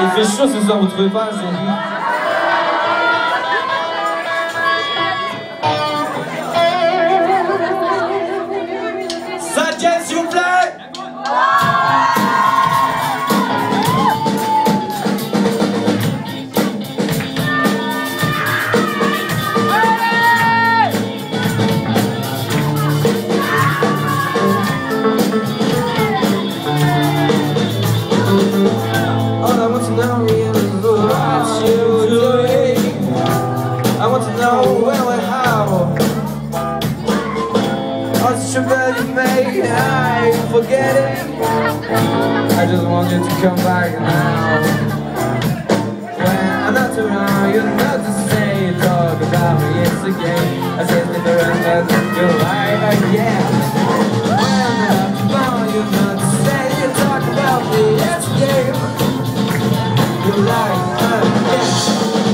fait chaud ce soir, vous trouvez pas? Ça tienne s'il vous plaît. I want to know when and how. What's your body made? I forget it. I just want you to come back now. When I'm not around, you're not to say. Talk about me, it's a game. I say it's different, but you're right again. When I'm not around, you're not to say. You talk about me, it's a game. You're right again.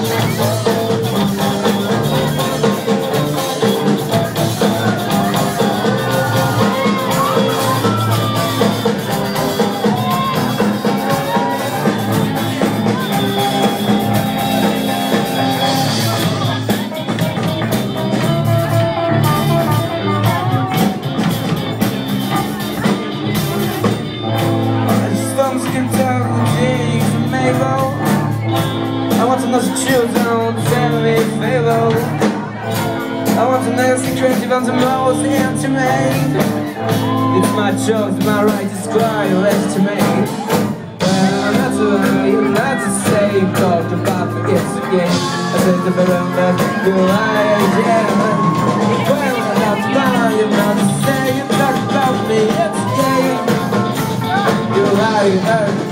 I want to know the children, the family favor. I want to know the secret even the most intimate. It's my choice, my right to cry, legitimate. When I'm not to lie, you're not to say. Talk about me, it's a game. I said the better that you lie again. When I'm not to lie, you're not to say. You talk about me, it's a game. You lie again.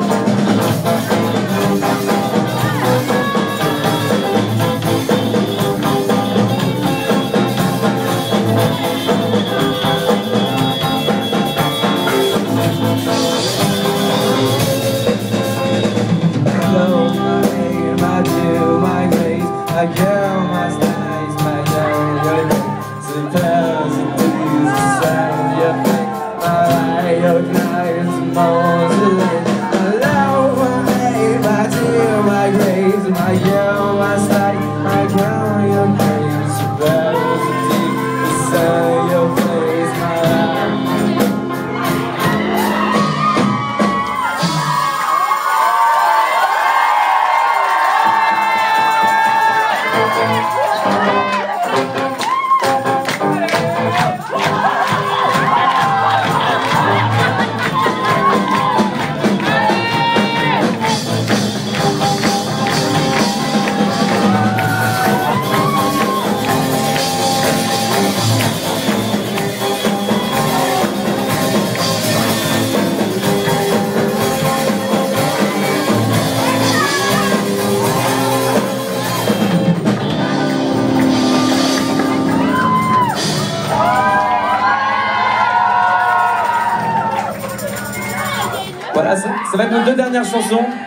My girl, my styles, my girl, your face, the bells, the blues, the sound of your face, my eye, your eyes, mausoleum. Hello, my dear, my grace, my girl, my style, my girl, your face, the bells, the deep, the sound of your face, my eye. Voilà, ça va être nos deux dernières chansons.